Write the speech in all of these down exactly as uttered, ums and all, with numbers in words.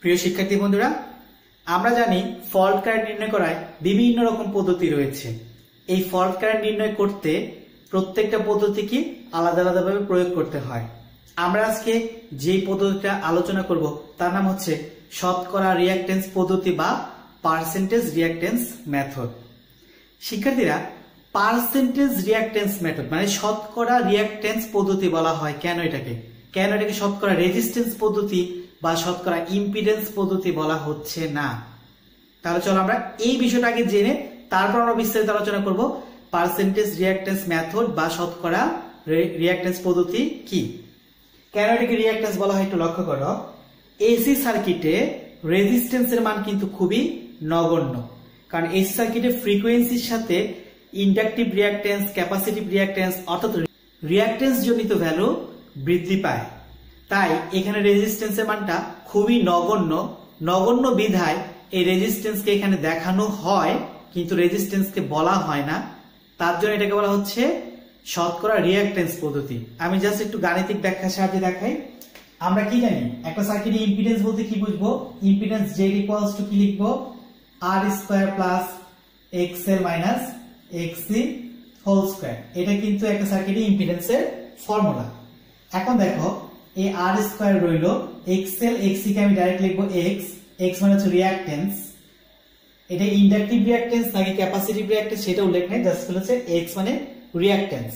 প্রিয় শিক্ষার্থী বন্ধুরা, আমরা জানি ফল্ট কারেন্ট নির্ণয় করার বিভিন্ন রকম পদ্ধতি রয়েছে। এই ফল্ট কারেন্ট নির্ণয় করতে প্রত্যেকটা পদ্ধতিকে আলাদা আলাদাভাবে প্রয়োগ করতে হয়। আমরা আজকে যে পদ্ধতিটা আলোচনা করব তার নাম হচ্ছে শতকরা রিঅ্যাকট্যান্স পদ্ধতি বা পার্সেন্টেজ রিঅ্যাকট্যান্স মেথড। শিক্ষার্থীরা, পার্সেন্টেজ রিঅ্যাকট্যান্স মেথড মানে শতকরা রিঅ্যাকট্যান্স পদ্ধতি বলা হয় কেন? এটাকে কেন এটাকে শতকরা রেজিস্ট্যান্স পদ্ধতি বা শতকরা ইম্পিডেন্স পদ্ধতি বলা হচ্ছে না? তাহলে চলো আমরা এই বিষয়টা আগে জেনে তারপর আমরা বিস্তারিত আলোচনা করব পার্সেন্টেজ রিঅ্যাকট্যান্স মেথড বা শতকরা রিঅ্যাকট্যান্স পদ্ধতি কি, কেন এটাকে রিঅ্যাকট্যান্স বলা হয় একটু লক্ষ্য করো। এসি সার্কিটে রেজিস্ট্যান্সের মান কিন্তু খুবই নগণ্য, কারণ এসি সার্কিটের ফ্রিকোয়েন্সির সাথে ইন্ডাকটিভ রিঅ্যাকট্যান্স, ক্যাপাসিটিভ রিঅ্যাকট্যান্স অর্থাৎ রিঅ্যাকট্যান্স জনিত ভ্যালু বৃদ্ধি পায়। তাই এখানে রেজিস্ট্যান্সের মানটা খুবই নগণ্য। নগণ্য বিধায় এই রেজিস্ট্যান্সকে এখানে দেখানো হয় কিন্তু রেজিস্ট্যান্সকে বলা হয় না। তার জন্য এটাকে বলা হচ্ছে শতকরা রিঅ্যাকট্যান্স পদ্ধতি। আমি জাস্ট একটু গাণিতিক ব্যাখ্যার সাহায্যে দেখাই। আমরা কি জানি, একটা সার্কিটে ইম্পিডেন্স বলতে কি বুঝবো? ইম্পিডেন্স জেড ইকুয়ালস টু কি লিখবো? আর square plus x l minus xy whole square. এটা কিন্তু একটা সার্কিটে ইম্পিডেন্সের ফর্মুলা। এখন দেখো, এই আর স্কয়ার রইল, এক্স এল এক্সি কে আমি ডাইরেক্ট লিখবো এক্স। এক্স মানে হচ্ছে রিঅ্যাকট্যান্স। এটা ইন্ডাকটিভ রিঅ্যাকট্যান্স নাকি ক্যাপাসিটিভ রিঅ্যাকট্যান্স সেটা উল্লেখ নেই, জাস্ট হচ্ছে এক্স মানে রিঅ্যাকট্যান্স।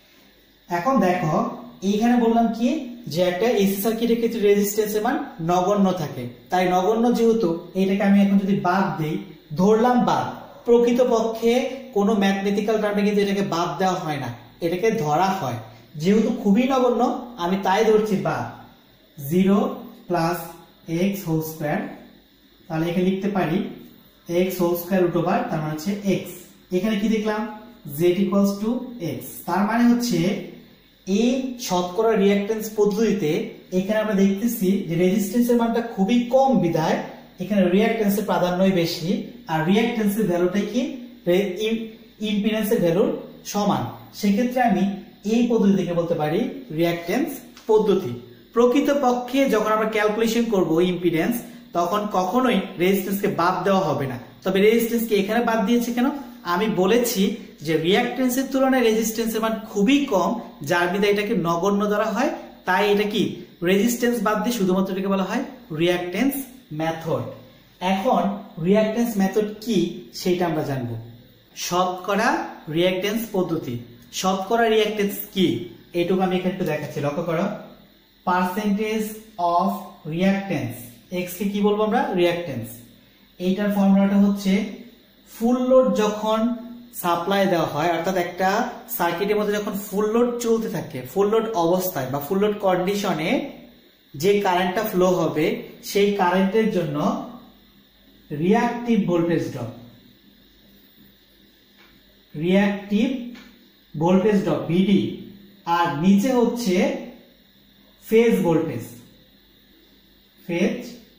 এখন দেখো, এইখানে বললাম কি যে একটা এসি সার্কিটের ক্ষেত্রে রেজিস্ট্যান্সের মান নগণ্য থাকে। তাই নগণ্য যেহেতু এটাকে আমি এখন যদি বাদ দেই, ধরলাম বাদ, প্রকৃতপক্ষে কোনো ম্যাথমেটিক্যাল টার্মে কিন্তু এটাকে বাদ দেওয়া হয় না, এটাকে ধরা হয়। যেহেতু খুবই নগণ্য আমি তাই ধরছি বাদ। Zero plus X whole square, তাহলে এখানে লিখতে পারি X whole square root over, তার মানে হচ্ছে এক্স। এখানে কি দেখলাম? Z equals to X. তার মানে হচ্ছে এই শতকরা রিঅ্যাকট্যান্স পদ্ধতিতে এখানে আমরা দেখতেছি যে রেজিস্ট্যান্সের মানটা খুবই কম বিধায় এখানে রিঅ্যাকট্যান্সের প্রাধান্যই বেশি, আর রিঅ্যাকট্যান্সের ভ্যালুটাই কি ইম্পিডেন্সের ভ্যালুর সমান। সেক্ষেত্রে আমি এই পদ্ধতি থেকে বলতে পারি রিঅ্যাকট্যান্স পদ্ধতি। প্রকৃতপক্ষে যখন আমরা ক্যালকুলেশন করব ইম্পিডেন্স, তখন কখনোই রেজিস্ট্যান্সকে বাদ দেওয়া হবে না। তবে রেজিস্ট্যান্সকে এখানে বাদ দিয়েছে কেন? আমি বলেছি যে রিঅ্যাকট্যান্সের তুলনায় রেজিস্ট্যান্সের মান খুবই কম, যার বিধায় এটাকে নগণ্য ধরা হয়। তাই এটা কি রেজিস্ট্যান্স বাদ দিয়ে শুধুমাত্র এটাকে বলা হয় রিঅ্যাকট্যান্স মেথড। এখন রিঅ্যাকট্যান্স মেথড কি সেটা আমরা জানবো। শতকরা রিঅ্যাকট্যান্স পদ্ধতি, শতকরা রিঅ্যাকট্যান্স কি এটুকু আমি এখানে একটু দেখাচ্ছি, লক্ষ্য করো। পার্সেন্টেজ অফ রিঅ্যাকট্যান্স, এক্স কে কি বলবো আমরা? রিঅ্যাকট্যান্স। এইটার ফর্মুলাটা হচ্ছে ফুল লোড যখন সাপ্লাই দেওয়া হয়, অর্থাৎ একটা সার্কিটের মধ্যে যখন ফুল লোড চলতে থাকে, ফুল লোড অবস্থায় বা ফুল লোড কন্ডিশনে যে কারেন্টটা ফ্লো হবে সেই কারেন্টের জন্য reactive voltage drop, reactive voltage drop VD, আর নিচে হচ্ছে ফেজ ভোল্টেজ, ফেজ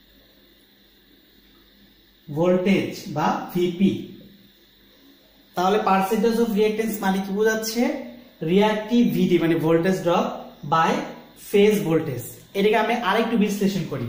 ভোল্টেজ বা ভিপি। তাহলে পার্সেন্টেজ অফ রিঅ্যাকট্যান্স মানে কি বোঝাচ্ছে? রিঅ্যাকটিভ ভিডি মানে voltage drop by phase voltage. এটাকে আমি আরেকটু বিশ্লেষণ করি।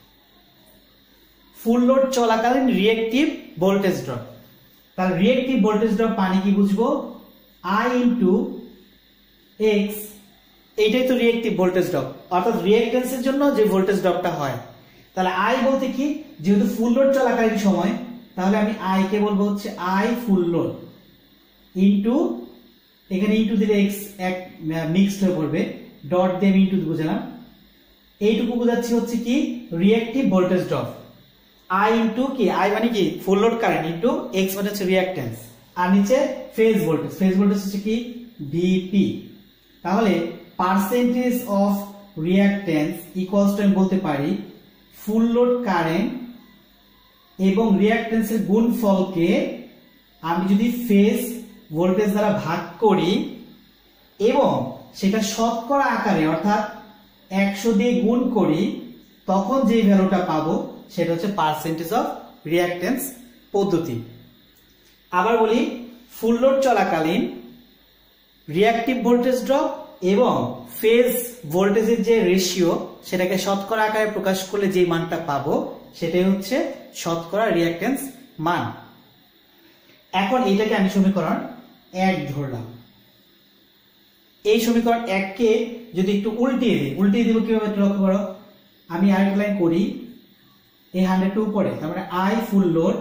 ফুল লোড চলাকালীন রিঅ্যাকটিভ ভোল্টেজ ড্রপ, তাহলে রিঅ্যাকটিভ ভোল্টেজ ড্রপ মানে কি বুঝবো? আই ইন্টু এক্স, এইটাই তো রিঅ্যাকটিভ ভোল্টেজ ড্রপ, অর্থাৎ রিঅ্যাকট্যান্সের জন্য যে ভোল্টেজ ড্রপটা হয়। তাহলে আই বলতে কি, যেহেতু ফুল লোড চলাকালীন সময়, তাহলে আমি আই কে বলবো হচ্ছে আই ফুল লোড ইন্টু, এখানে ইন্টু দিলে এক্স এক মিক্সড হয়ে পড়বে, ডট দিয়ে আমি ইন্টু বুঝলাম। এইটুকু বোঝাচ্ছি হচ্ছে কি reactive voltage drop. I into কি, আই মানে কি full load current into X মানে হচ্ছে রিঅ্যাকট্যান্স, আর নিচে ফেজ ভোল্টেজ, ফেজ ভোল্টেজ হচ্ছে কি ভিপি। তাহলে percentage of reactance equals to আমি বলতে পারি ফুল লোড কারেন্ট এবং রিঅ্যাকট্যান্সের গুণফলকে আমি যদি ফেজ ভোল্টেজ দ্বারা ভাগ করি এবং সেটা শতকরা আকারে অর্থাৎ একশো দিয়ে গুণ করি, তখন যে ভ্যালুটা পাবো সেটা হচ্ছে পার্সেন্টেজ অফ রিঅ্যাকট্যান্স পদ্ধতি। আবার বলি, ফুল লোড চলাকালীন রিঅ্যাকটিভ ভোল্টেজ ড্রপ এবং ফেজ ভোল্টেজের যে রেশিও সেটাকে শতকরা আকারে প্রকাশ করলে যে মানটা পাবো সেটাই হচ্ছে শতকরা রিঅ্যাকট্যান্স মান। এখন এইটাকে আমি সমীকরণ এক ধরলাম। এই সমীকরণ এক কে যদি একটু উল্টিয়ে দিই, উল্টিয়ে দিব কিভাবে লক্ষ্য করো, আমি আরেক লাইন করি, এই হান্ড্রেড টু উপরে, তার মানে I full load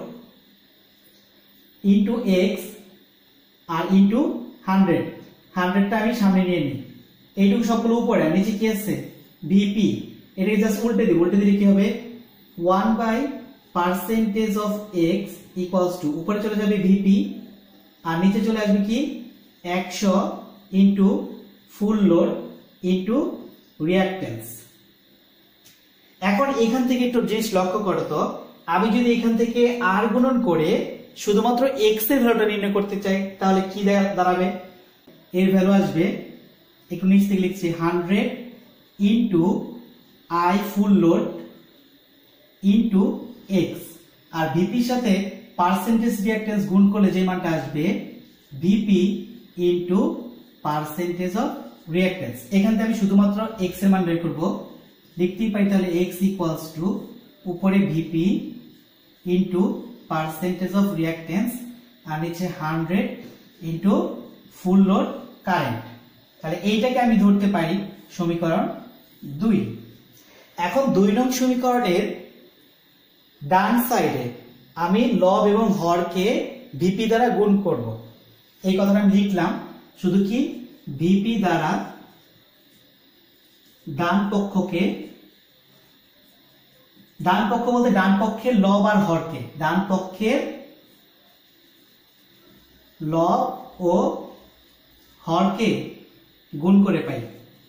into X আর ইন্টু হান্ড্রেড, হান্ড্রেডটা আমি সামনে নিয়ে নিই, এইটুকু সবগুলো উপরে, নিচে কি আছে ভিপি, এটাকে জাস্ট উল্টে দিই, উল্টে দিলে কি হবে one by percentage of X equals to, উপরে চলে যাবে ভিপি আর নিচে চলে আসবে কি একশো into full load into reactance. এখন এখান থেকে একটু জিনিস লক্ষ্য করো তো, আমি যদি এখান থেকে আর গুণন করে শুধুমাত্র এক্স এর ভ্যালুটা নির্ণয় করতে চাই তাহলে কি দাঁড়াবে, এর ভ্যালু আসবে, একটু নিচ থেকে লিখছি hundred into I full load into X, আর ভিপির সাথে পার্সেন্টেজ রিঅ্যাকট্যান্স গুণ করলে যে মানটা আসবে VP into percentage of reactance. এখান থেকে আমি শুধুমাত্র এক্স এর মান বের করবো, লিখতেই পাই তাহলে এক্স ইকুয়ালস টু উপরে VP into percentage of reactance আর নিচে hundred into full load current. তাহলে এইটাকে আমি ধরতে পারি সমীকরণ দুই। এখন দুই নং সমীকরণের ডান সাইডে আমি লব এবং হরকে ভিপি দ্বারা গুণ করব, এই কথাটা আমি লিখলাম, শুধু কি ভিপি দ্বারা ডান পক্ষকে, ডান পক্ষ বলতে ডান পক্ষের লব আর হরকে, ডান পক্ষের লব ও হরকে গুণ করে পাই।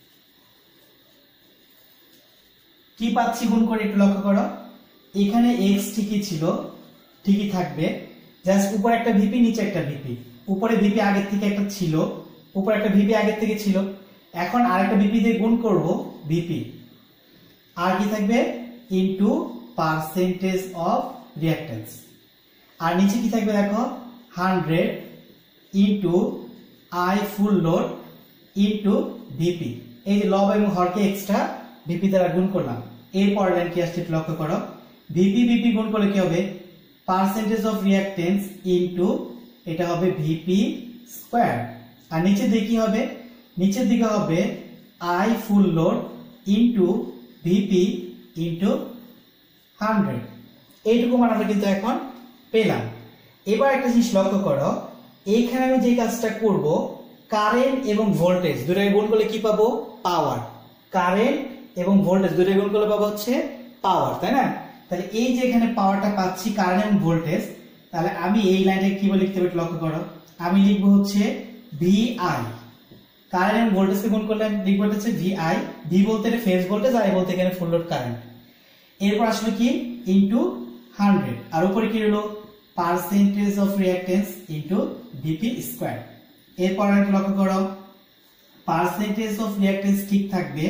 কি পাচ্ছি গুণ করে একটু লক্ষ্য করো, এখানে এক্স ঠিকই ছিল, ঠিকই থাকবে, জাস্ট উপরে একটা ভিপি নিচে একটা ভিপি, উপরে ভিপি আগের থেকে একটা ছিল, উপরে একটা ভিপি আগের থেকে ছিল, এখন আরেকটা ভিপি দিয়ে গুণ করব ভিপি, আর কি থাকবে ইনটু পার্সেন্টেজ অফ রিঅ্যাকট্যান্স, আর নিচে কি থাকবে দেখো hundred into I full load into VP. এই যে লব এবং হরকে এক্সট্রা ভিপি দ্বারা গুণ করলাম। এরপর লাইন কি আসছে লক্ষ্য করো, ভিপি ভিপি গুণ করলে কি হবে পার্সেন্টেজ অফ রিঅ্যাকট্যান্স ইনটু এটা হবে ভিপি স্কয়ার, আর নিচের দিকে কি হবে, নিচের দিকে হবে I full load into VP into hundred. এইটুকু মান আমরা কিন্তু এখন পেলাম। এবার একটা জিনিস লক্ষ্য করো, এইখানে আমি যে কাজটা করব, কারেন্ট এবং ভোল্টেজ দুটোকে গুণ করলে কি পাবো পাওয়ার, কারেন্ট এবং ভোল্টেজ দুটোকে গুণ করলে পাবো হচ্ছে পাওয়ার, তাই না? তাহলে এই যে এখানে পাওয়ারটা পাচ্ছি কারেন্ট এবং ভোল্টেজ, তাহলে আমি এই লাইনটাকে কি বলে লিখতে পারি লক্ষ্য করো, আমি লিখবো হচ্ছে ভিআই, কারেন্ট এবং ভোল্টেজকে গুণ করলে আমি লিখবো হচ্ছে ভিআই, ভি বলতে ফেজ ভোল্টেজ আর আই বলতে এখানে ফুল লোড কারেন্ট। এরপর আসলে কি ইনটু হান্ড্রেড, আর উপরে কি হলো percentage of reactance into VP square. এরপর একটা লক্ষ্য করো, পার্সেন্টেজ অফ রিঅ্যাকট্যান্স ঠিক থাকবে,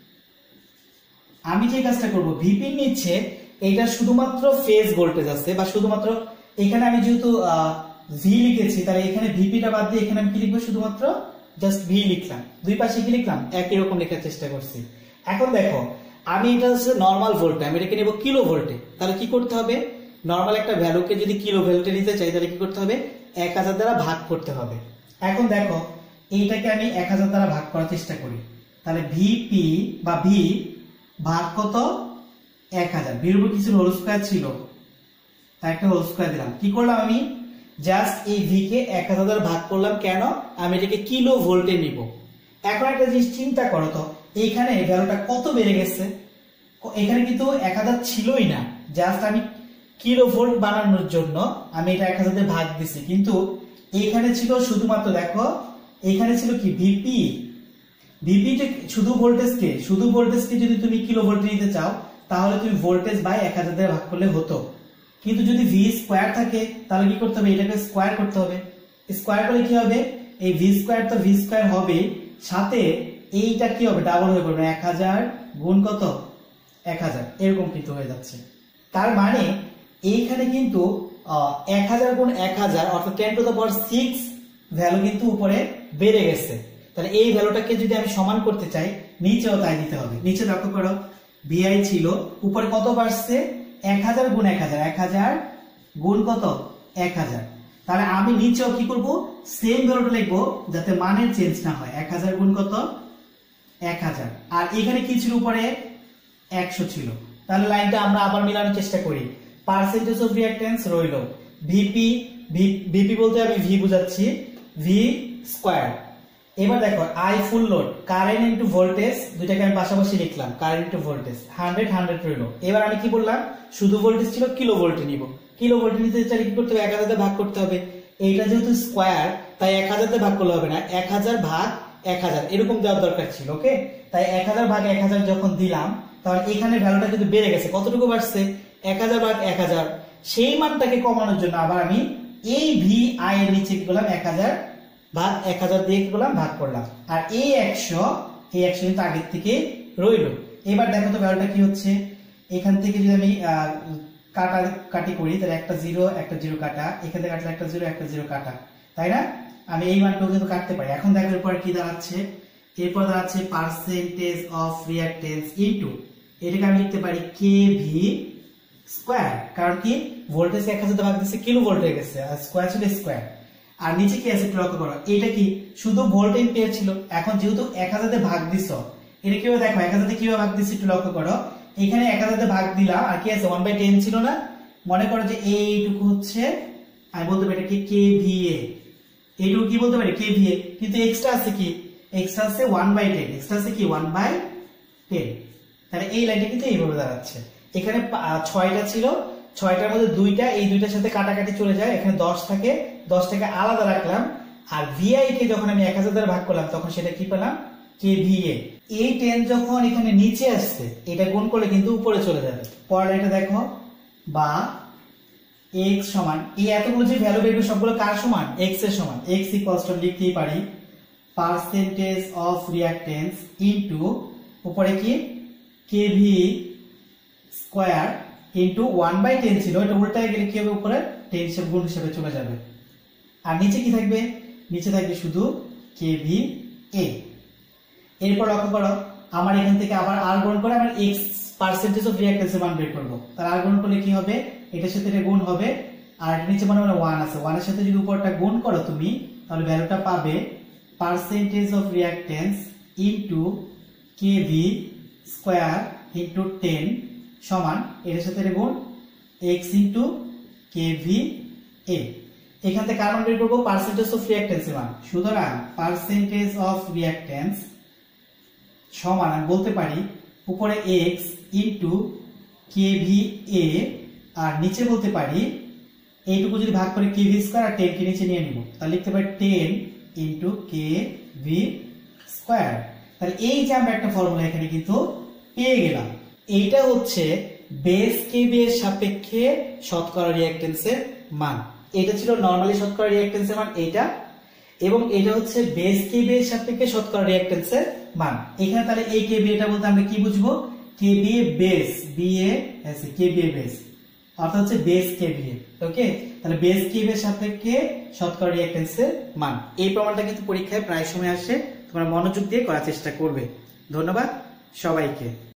আমি যে কাজটা করব ভিপি নিচ্ছে এটা শুধুমাত্র ফেজ ভোল্টেজ আছে, বা শুধুমাত্র এখানে আমি যেহেতু ভি লিখেছি তাহলে এখানে ভিপিটা বাদ দিয়ে এখানে আমি কি লিখবো শুধুমাত্র জাস্ট ভি লিখলাম, দুই পাশে কি লিখলাম একই রকম লেখার চেষ্টা করছি। এখন দেখো আমি এটা হচ্ছে নর্মাল ভোল্টে, আমি এটাকে নেব কিলো ভোল্টে, তাহলে কি করতে হবে নর্মাল একটা ভ্যালুকে যদি কিলো ভোল্টে নিতে চাই তাহলে কি করতে হবে এক হাজার দ্বারা ভাগ করতে হবে। এখন দেখো এইটাকে আমি এক হাজার দ্বারা ভাগ করার চেষ্টা করি, তাহলে ভিপি বা ভি ভাগ কত এক হাজার, ভির উপর কিছু হোল স্কয়ার ছিল তাই একটা হোল স্কয়ার দিলাম। কি করলাম আমি জাস্ট এই ভি কে এক হাজার দ্বারা ভাগ করলাম, কেন আমি এটাকে কিলো ভোল্টে নিব। এখন একটা জিনিস চিন্তা করো তো, এইখানে ভ্যালুটা কত বেড়ে গেছে, এখানে কিন্তু এক হাজার ছিলই না, জাস্ট আমি কিলো ভোল্ট বানানোর জন্য আমি এটা এক হাজার দিয়ে ভাগ দিছি, কিন্তু এইখানে ছিল শুধুমাত্র দেখো এখানে ছিল কি ভিপি, ভিপি যে শুধু ভোল্টেজকে শুধু ভোল্টেজকে যদি তুমি কিলো ভোল্টে নিতে চাও তাহলে তুমি ভোল্টেজ বাই এক হাজার দিয়ে ভাগ করলে হতো, কিন্তু যদি ভি স্কয়ার থাকে তাহলে কি করতে হবে এটাকে স্কয়ার করতে হবে, স্কয়ার করলে কি হবে এই ভি স্কয়ার তো ভি স্কয়ার হবে, সাথে এইটা কি হবে ডাবল হয়ে পড়বে, এক হাজার গুণ কত এক হাজার এরকম কিন্তু হয়ে যাচ্ছে। তার মানে এইখানে কিন্তু এক হাজার গুণ এক হাজার অর্থাৎ ten to the power six value কিন্তু উপরে বেড়ে গেছে। তাহলে এই ভ্যালুটাকে যদি আমি সমান করতে চাই নিচেও তাই দিতে হবে। নিচে লক্ষ্য করো ভিআই ছিল, উপরে কত বাড়ছে এক হাজার গুণ এক হাজার, এক হাজার গুণ কত এক হাজার। তাহলে আমি নিচেও কি করব সেম ভ্যালুটা লিখবো যাতে মানের চেঞ্জ না হয়। এক হাজার গুণ কত এক হাজার, আর এখানে কি ছিল উপরে একশো ছিল। তাহলে লাইনটা আমরা আবার মিলানোর চেষ্টা করি। পার্সেন্টেজ অফ রিঅ্যাকট্যান্স রইল ভিপি, ভিপি বলতে আমি ভি বুঝাচ্ছি, ভি স্কয়ার। এবার দেখো I full load current into voltage, দুইটাকে আমি পাশাপাশি লিখলাম, current into voltage hundred hundred রইল। এবার আমি কি বললাম শুধু ভোল্টেজ ছিল, কিলো ভোল্টে নিব। কিলো ভোল্টে নিতে চাইলে কি করতে হবে এক হাজার ভাগ করতে হবে। এইটা যেহেতু স্কয়ার তাই এক হাজার ভাগ করলে হবে না, এক হাজার ভাগ এক হাজার এরকম দেওয়ার দরকার ছিল। ওকে, তাই এক হাজার ভাগ এক হাজার যখন দিলাম তখন এখানে ভ্যালুটা কিন্তু বেড়ে গেছে। কতটুকু বাড়ছে এক হাজার ভাগ এক হাজার। সেই মানটাকে কমানোর জন্য আবার আমি এই ভি আই এর নিচে কি করলাম এক হাজার ভাগ এক হাজার দিয়ে কি করলাম ভাগ করলাম। আর এই একশো, এই একশো কিন্তু আগের থেকে রইল। এবার দেখো তো ভ্যালুটা কি হচ্ছে। এখান থেকে যদি আমি কাটা কাটি করি তাহলে একটা জিরো একটা জিরো কাটা, এখান থেকে কাটলে একটা জিরো একটা জিরো কাটা, তাই না? আমি এই মানটাও কিন্তু কাটতে পারি। এখন দেখো এরপর কি দাঁড়াচ্ছে, এরপর দাঁড়াচ্ছে পার্সেন্টেজ অফ রিঅ্যাকট্যান্স ইনটু, এটাকে আমি লিখতে পারি কে ভি স্কয়ার, কারণ কি ভোল্টেজ এক হাজার ভাগ দিচ্ছে কিলো ভোল্ট হয়ে গেছে, আর স্কয়ার ছিল স্কয়ার। আর নিচে কি আছে একটু লক্ষ্য করো, এটা কি শুধু ভোল্ট এম্পিয়ার ছিল, এখন যেহেতু এক হাজার ভাগ দিছ, এটা কিভাবে দেখো এক হাজার কিভাবে ভাগ দিচ্ছে একটু লক্ষ্য করো। এখানে এক হাজার ভাগ দিলাম, আর কি আছে ওয়ান বাই টেন ছিল না, মনে করো যে এইটুকু হচ্ছে আমি বলতে পারি কি কেভিএ, এইটুকু কি বলতে পারি কেভিএ, কিন্তু এক্সট্রা আছে কি এক্সট্রা আছে ওয়ান বাই টেন, এক্সট্রা আছে কি ওয়ান বাই টেন। তাহলে এই লাইনটা কিন্তু এইভাবে দাঁড়াচ্ছে। এখানে ছয়টা ছিল, ছয়টার মধ্যে দুইটা এই দুইটার সাথে কাটাকাটি চলে যায়, এখানে দশ থাকে, দশটাকে আলাদা রাখলাম। আর ভিআই কে যখন আমি এক হাজার দ্বারা ভাগ করলাম তখন সেটা কি পেলাম কেভিএ। এই টেন যখন এখানে নিচে আসছে এটা গুণ করলে কিন্তু উপরে চলে যাবে। পরের এটা দেখো, বা এক্স সমান এই এতগুলো যে ভ্যালু বেরবে সবগুলো কার সমান এক্স এর সমান। এক্স ইকুয়ালস টু লিখতেই পারি পার্সেন্টেজ অফ রিঅ্যাকট্যান্স ইনটু উপরে কি KV square into one by ten ছিল, এটা উল্টায় গেলে কি হবে উপরে টেন হিসেবে গুণ হিসেবে চলে যাবে। আর নিচে কি থাকবে, নিচে থাকবে শুধু কেভি এ। এরপর লক্ষ্য করো আমার এখান থেকে আবার আর গুণ করে আমার এক্স পার্সেন্টেজ অফ রিঅ্যাকট্যান্স এর মান বের করব। তার আর গুণ করলে কি হবে, এটার সাথে এটা গুণ হবে, আর নিচে মনে মনে ওয়ান আছে, ওয়ানের সাথে যদি উপরটা গুণ করো তুমি তাহলে ভ্যালুটা পাবে percentage of reactance into KV square into ten সমান এর সাথে এটা গুণ এক্স ইনটু কেভি এ। এখান থেকে কার মান বের করব পার্সেন্টেজ অফ রিঅ্যাকট্যান্স এর মান। সুতরাং পার্সেন্টেজ অফ রিঅ্যাকট্যান্স সমান আমি বলতে পারি উপরে এক্স ইনটু কেভি এ, আর নিচে বলতে পারি এইটুকু যদি ভাগ করে কেভি স্কয়ার আর টেন কে নিচে নিয়ে নিব, তাহলে লিখতে পারি টেন ইনটু কেভি স্কয়ার। তাহলে এই যে আমরা একটা ফর্মুলা এখানে কিন্তু পেয়ে গেলাম। এইটা হচ্ছে বেস কেভি এর সাপেক্ষে শতকরা রিঅ্যাকট্যান্সের মান। এটা ছিল নরমালি শতকরা রিঅ্যাকট্যান্সের মান এইটা, এবং এটা হচ্ছে বেস কেভি এর সাপেক্ষে শতকরা রিঅ্যাকট্যান্সের মান। এখানে তাহলে এই কেভিএ টা বলতে আমরা কি বুঝবো, KVA base, BA S KVA base অর্থাৎ হচ্ছে বেস কেভিএ। ওকে, তাহলে বেস কেভিএ এর সাপেক্ষে শতকরা রিঅ্যাকট্যান্সের মান। এই প্রমাণটা কিন্তু পরীক্ষায় প্রায় সময় আসে, তোমরা মনোযোগ দিয়ে করার চেষ্টা করবে। ধন্যবাদ সবাইকে।